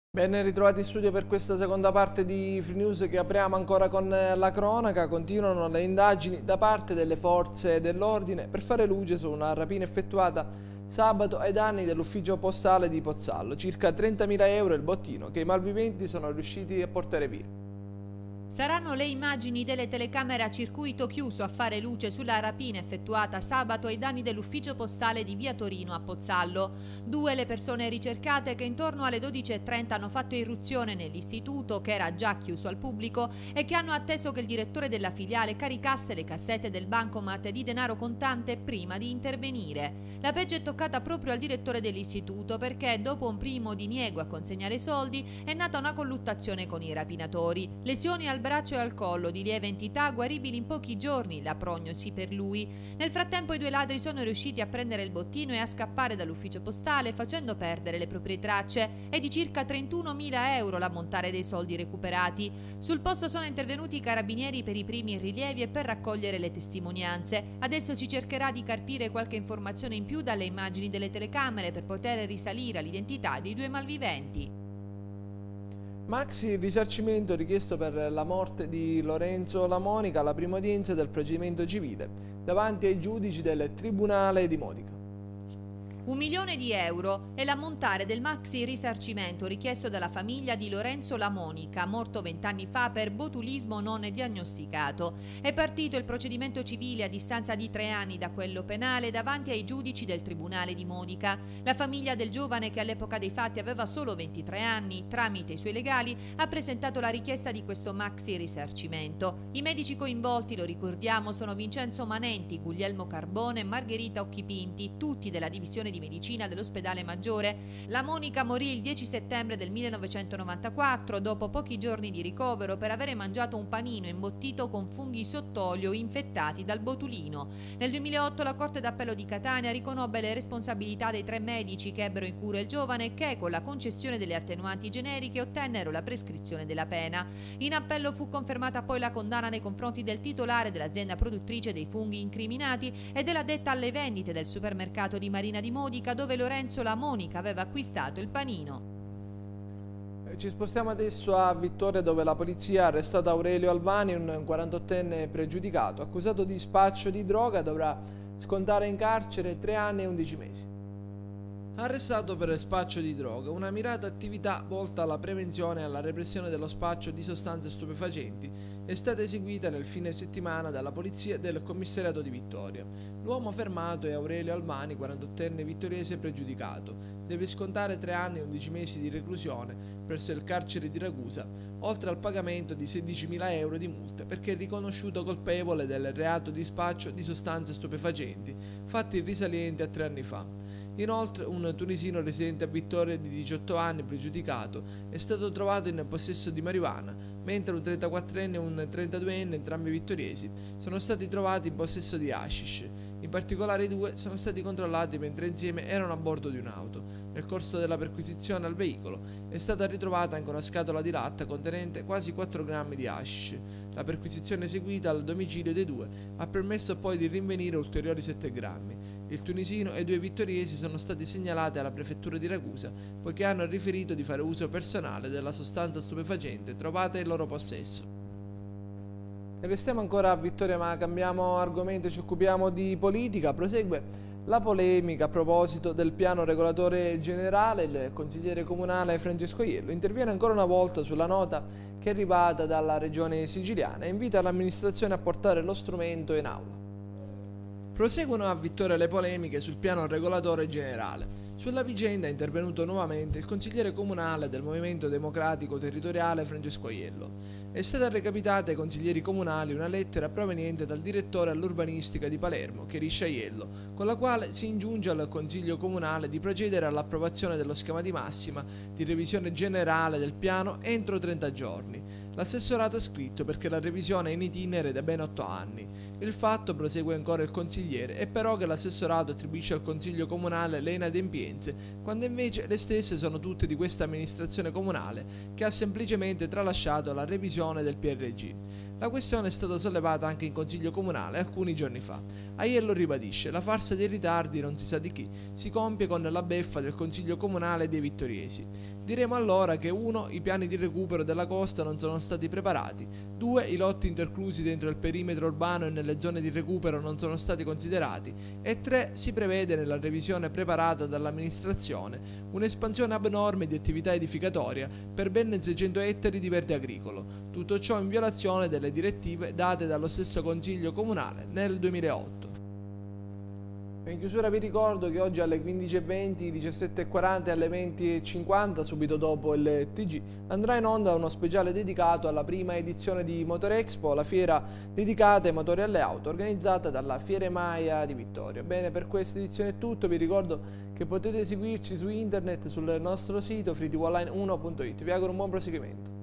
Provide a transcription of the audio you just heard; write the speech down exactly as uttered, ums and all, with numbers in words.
Ben ritrovati in studio per questa seconda parte di Free News che apriamo ancora con la cronaca. Continuano le indagini da parte delle forze dell'ordine per fare luce su una rapina effettuata sabato ai danni dell'ufficio postale di Pozzallo. Circa trentamila euro il bottino che i malviventi sono riusciti a portare via. Saranno le immagini delle telecamere a circuito chiuso a fare luce sulla rapina effettuata sabato ai danni dell'ufficio postale di via Torino a Pozzallo. Due le persone ricercate che intorno alle dodici e trenta hanno fatto irruzione nell'istituto, che era già chiuso al pubblico, e che hanno atteso che il direttore della filiale caricasse le cassette del bancomat di denaro contante prima di intervenire. La peggio è toccata proprio al direttore dell'istituto, perché dopo un primo diniego a consegnare i soldi è nata una colluttazione con i rapinatori. Lesioni al braccio e al collo di lieve entità, guaribili in pochi giorni, la prognosi per lui. Nel frattempo i due ladri sono riusciti a prendere il bottino e a scappare dall'ufficio postale, facendo perdere le proprie tracce. È di circa trentunomila euro l'ammontare dei soldi recuperati. Sul posto sono intervenuti i carabinieri per i primi rilievi e per raccogliere le testimonianze. Adesso si cercherà di carpire qualche informazione in più dalle immagini delle telecamere per poter risalire all'identità dei due malviventi. Maxi risarcimento richiesto per la morte di Lorenzo Lamonica alla prima udienza del procedimento civile davanti ai giudici del Tribunale di Modica. Un milione di euro è l'ammontare del maxi risarcimento richiesto dalla famiglia di Lorenzo Lamonica, morto vent'anni fa per botulismo non diagnosticato. È partito il procedimento civile a distanza di tre anni da quello penale davanti ai giudici del Tribunale di Modica. La famiglia del giovane, che all'epoca dei fatti aveva solo ventitré anni, tramite i suoi legali, ha presentato la richiesta di questo maxi risarcimento. I medici coinvolti, lo ricordiamo, sono Vincenzo Manenti, Guglielmo Carbone e Margherita Occhipinti, tutti della divisione di medicina dell'ospedale Maggiore. Lamonica morì il dieci settembre del millenovecentonovantaquattro dopo pochi giorni di ricovero per avere mangiato un panino imbottito con funghi sott'olio infettati dal botulino. Nel duemilaotto la Corte d'Appello di Catania riconobbe le responsabilità dei tre medici che ebbero in cura il giovane e che, con la concessione delle attenuanti generiche, ottennero la prescrizione della pena. In appello fu confermata poi la condanna nei confronti del titolare dell'azienda produttrice dei funghi incriminati e della detta alle vendite del supermercato di Marina di Modica, dove Lorenzo Lamonica aveva acquistato il panino. Ci spostiamo adesso a Vittoria, dove la polizia ha arrestato Aurelio Albani, un quarantottenne pregiudicato, accusato di spaccio di droga. Dovrà scontare in carcere tre anni e undici mesi. Arrestato per spaccio di droga, una mirata attività volta alla prevenzione e alla repressione dello spaccio di sostanze stupefacenti è stata eseguita nel fine settimana dalla polizia del commissariato di Vittoria. L'uomo fermato è Aurelio Albani, quarantottenne vittoriese pregiudicato. Deve scontare tre anni e undici mesi di reclusione presso il carcere di Ragusa, oltre al pagamento di sedicimila euro di multa, perché è riconosciuto colpevole del reato di spaccio di sostanze stupefacenti, fatti risalenti a tre anni fa. Inoltre, un tunisino residente a Vittoria di diciotto anni, pregiudicato, è stato trovato in possesso di marijuana, mentre un trentaquattrenne e un trentaduenne, entrambi vittoriesi, sono stati trovati in possesso di hashish. In particolare i due sono stati controllati mentre insieme erano a bordo di un'auto. Nel corso della perquisizione al veicolo è stata ritrovata anche una scatola di latta contenente quasi quattro grammi di hashish. La perquisizione eseguita al domicilio dei due ha permesso poi di rinvenire ulteriori sette grammi. Il tunisino e i due vittoriesi sono stati segnalati alla prefettura di Ragusa, poiché hanno riferito di fare uso personale della sostanza stupefacente trovata in loro possesso. E restiamo ancora a Vittoria, ma cambiamo argomento, ci occupiamo di politica. Prosegue la polemica a proposito del piano regolatore generale. Il consigliere comunale Francesco Iello interviene ancora una volta sulla nota che è arrivata dalla regione siciliana e invita l'amministrazione a portare lo strumento in aula. Proseguono a Vittoria le polemiche sul piano regolatore generale. Sulla vicenda è intervenuto nuovamente il consigliere comunale del Movimento Democratico Territoriale Francesco Iello. È stata recapitata ai consiglieri comunali una lettera proveniente dal direttore all'urbanistica di Palermo, Chiariscia Iello, con la quale si ingiunge al Consiglio Comunale di procedere all'approvazione dello schema di massima di revisione generale del piano entro trenta giorni. L'assessorato ha scritto perché la revisione è in itinere da ben otto anni. Il fatto, prosegue ancora il consigliere, è però che l'assessorato attribuisce al Consiglio Comunale le inadempienze, quando invece le stesse sono tutte di questa amministrazione comunale, che ha semplicemente tralasciato la revisione del P R G. La questione è stata sollevata anche in Consiglio Comunale alcuni giorni fa. Aiello ribadisce: la farsa dei ritardi non si sa di chi si compie con la beffa del Consiglio Comunale dei Vittoriesi. Diremo allora che uno I piani di recupero della costa non sono stati preparati, due I lotti interclusi dentro il perimetro urbano e nelle zone di recupero non sono stati considerati e tre Si prevede nella revisione preparata dall'amministrazione un'espansione abnorme di attività edificatoria per ben seicento ettari di verde agricolo, tutto ciò in violazione delle direttive date dallo stesso Consiglio Comunale nel duemilaotto. In chiusura vi ricordo che oggi alle quindici e venti, diciassette e quaranta e alle venti e cinquanta, subito dopo il T G, andrà in onda uno speciale dedicato alla prima edizione di Motorexpo, la fiera dedicata ai motori e alle auto, organizzata dalla Fiere Maia di Vittorio. Bene, per questa edizione è tutto, vi ricordo che potete seguirci su internet sul nostro sito free t v online uno punto it. Vi auguro un buon proseguimento.